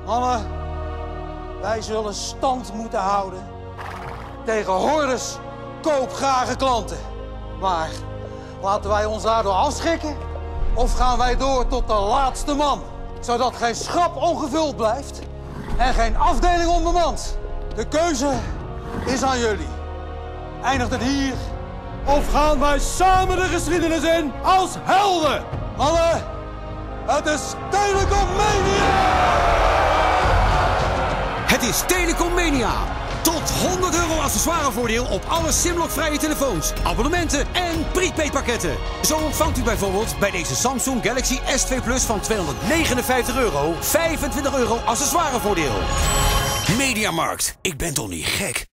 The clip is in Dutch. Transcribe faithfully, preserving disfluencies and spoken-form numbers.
Mannen, wij zullen stand moeten houden tegen hordes koopgrage klanten. Maar laten wij ons daardoor afschrikken of gaan wij door tot de laatste man? Zodat geen schap ongevuld blijft en geen afdeling onbemand. De keuze is aan jullie. Eindigt het hier of gaan wij samen de geschiedenis in als helden? Mannen, het is Telecom Mania! Het is Telecom Mania. Tot honderd euro accessoirevoordeel op alle Simlock-vrije telefoons, abonnementen en prepaid pakketten. Zo ontvangt u bijvoorbeeld bij deze Samsung Galaxy S twee Plus van tweehonderdnegenenvijftig euro vijfentwintig euro accessoirevoordeel. Mediamarkt, ik ben toch niet gek?